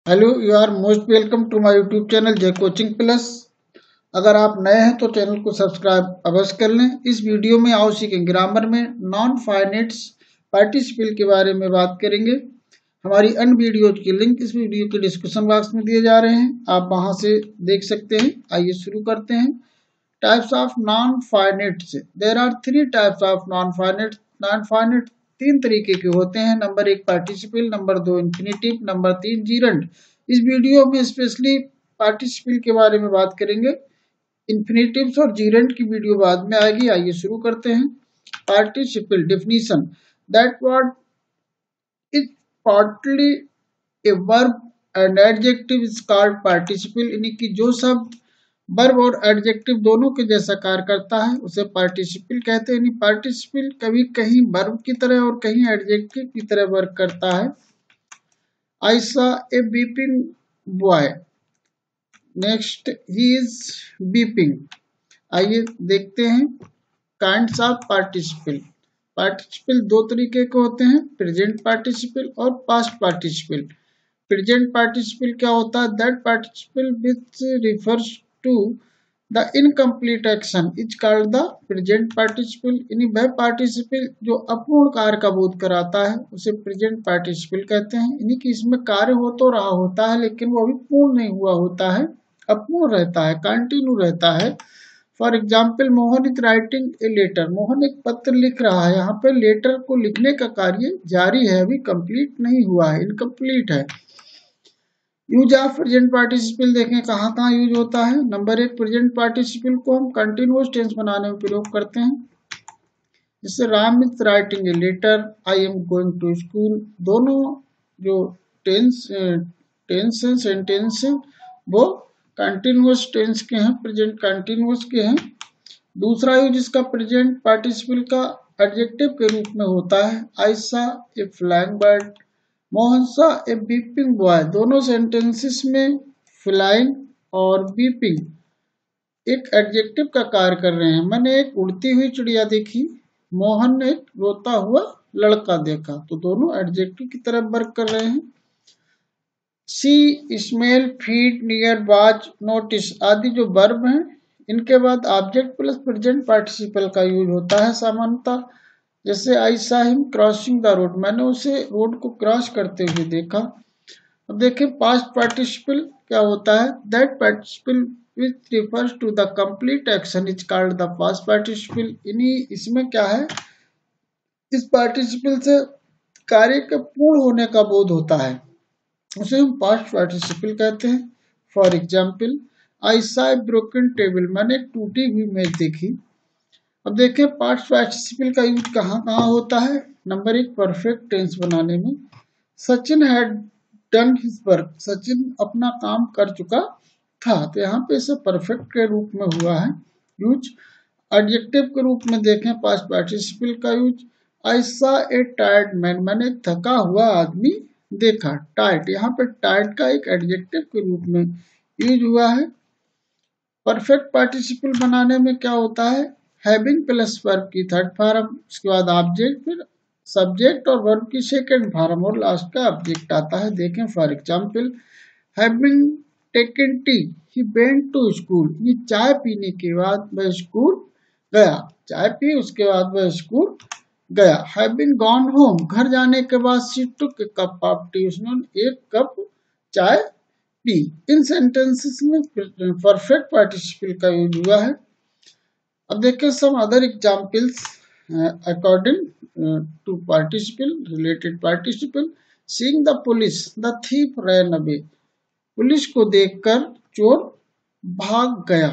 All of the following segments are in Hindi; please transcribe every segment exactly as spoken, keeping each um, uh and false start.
Hello, you are most welcome to my YouTube channel Jai coaching plus. अगर आप नए हैं तो चैनल को सब्सक्राइब अवश्य कर लें। इस वीडियो में आओ सीखेंगे ग्रामर में नॉन फाइनाइट पार्टिसिपल के बारे में बात करेंगे। हमारी अन्य वीडियोज के लिंक इस वीडियो के डिस्क्रिप्शन बॉक्स में दिए जा रहे हैं, आप वहां से देख सकते हैं। आइए शुरू करते हैं। Types of non finites. There are three types of non finite. Non finite तीन तरीके के होते हैं। नंबर एक पार्टिसिपल, नंबर दो इन्फिनिटिव, नंबर तीन जीरंड। इस वीडियो में स्पेशली पार्टिसिपल के बारे में बात करेंगे। इन्फिनिटिव्स और जीरंड की वीडियो बाद में आएगी। आइए शुरू करते हैं। Participle definition, that word is partly a verb and adjective is called participle. यानी कि जो शब्द वर्ब और एडजेक्टिव दोनों के जैसा कार्य करता है उसे पार्टिसिपल कहते हैं। पार्टिसिपल कभी कहीं वर्ब की तरह और कहीं एडजेक्टिव की तरह वर्क करता है। I saw a beeping boy. Next, he is beeping. आइए देखते हैं काइंड्स ऑफ पार्टिसिपल। पार्टिसिपल दो तरीके के होते हैं, प्रेजेंट पार्टिसिपल और पास्ट पार्टिसिपल। प्रेजेंट पार्टिसिपल क्या होता है? That participle which refers to the incomplete action is called the present participle. यानी वह पार्टिसिपल जो अपूर्ण कार्य का बोध कराता है उसे प्रेजेंट पार्टिसिपल कहते हैं। यानी कि इसमें कार्य हो तो रहा होता है लेकिन वो अभी पूर्ण नहीं हुआ होता है, अपूर्ण रहता है, कंटिन्यू रहता है। For example, Mohan is writing a letter. Mohan एक पत्र लिख रहा है। यहाँ पे लेटर को लिखने का कार्य जारी है, अभी कंप्लीट नहीं हुआ है, इनकम्प्लीट है। यूज ऑफ प्रेजेंट पार्टिसिपल देखें कहाँ कहाँ यूज होता है। नंबर एक, प्रेजेंट पार्टिसिपल को हम कंटिन्यूअस टेंस बनाने में प्रयोग करते हैं। जैसे Ram is writing a letter, I am going to school. दोनों जो टेंस टेंस है, सेंटेंस है, वो कंटिन्यूअस टेंस के हैं, प्रेजेंट कंटिन्यूअस के हैं। दूसरा यूज इसका प्रेजेंट पार्टिसिपल का एडजेक्टिव के रूप में होता है। I saw a flying bird, Mohan saw a beeping boy. दोनों सेंटेंसेस में फ्लाइंग और बीपिंग एक एडजेक्टिव का कार्य कर रहे हैं। मैंने एक उड़ती हुई चिड़िया देखी, मोहन ने एक रोता हुआ लड़का देखा। तो दोनों एडजेक्टिव की तरफ वर्क कर रहे हैं। See, smell, feed, near, watch, notice आदि जो वर्ब हैं, इनके बाद ऑब्जेक्ट प्लस प्रेजेंट पार्टिसिपल का यूज होता है सामान्यतः। जैसे I saw him crossing the road, मैंने उसे रोड को क्रॉस करते हुए देखा। अब देखें पास्ट पार्टिसिपल क्या होता है। That participle which refers to the complete action is called the past participle. यानी इसमें क्या है, इस पार्टिसिपल से कार्य के पूर्ण होने का बोध होता है, उसे हम पास्ट पार्टिसिपल कहते हैं। For example, I saw a broken table, मैंने एक टूटी हुई मेज देखी। अब देखें पास्ट पार्टिसिपल का यूज कहाँ कहाँ होता है। नंबर एक, परफेक्ट टेंस बनाने में। Sachin had done his work, Sachin अपना काम कर चुका था, तो यहाँ पे इसे परफेक्ट के रूप में हुआ है यूज। एडजेक्टिव के रूप में देखें पास्ट पार्टिसिपल का use. I saw a tired man, मैंने थका हुआ आदमी देखा। टायर्ड, यहाँ पे टायर्ड का एक एडजेक्टिव के रूप में यूज हुआ है। परफेक्ट पार्टिसिपल बनाने में क्या होता है, हैविंग प्लस वर्ब की थर्ड फॉर्म, उसके बाद ऑब्जेक्ट, फिर सब्जेक्ट और वर्ब की सेकंड फॉर्म और लास्ट का ऑब्जेक्ट आता है। देखें for example, having taken tea he went to school. ये चाय पीने के बाद वह स्कूल गया, चाय पी उसके बाद वह स्कूल गया। हैविंग गॉन होम, घर जाने के बाद she took a cup of tea, उसने एक कप चाय पी। इन सेंटेंसेस में परफेक्ट पार्टिसिपल का यूज हुआ है। अब देखिए some other examples according to participle, related participle. Seeing the police, the thief ran away, police को देखकर चोर भाग गया।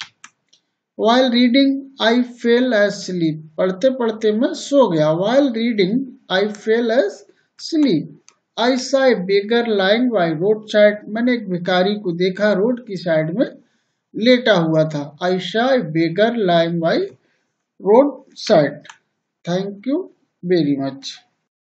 While reading I fell asleep, पढ़ते पढ़ते मैं सो गया। While reading I fell asleep. I saw a beggar lying by road side, मैंने एक भिखारी को देखा रोड की साइड में लेटा हुआ था। I saw a beggar lying by road side. Thank you very much.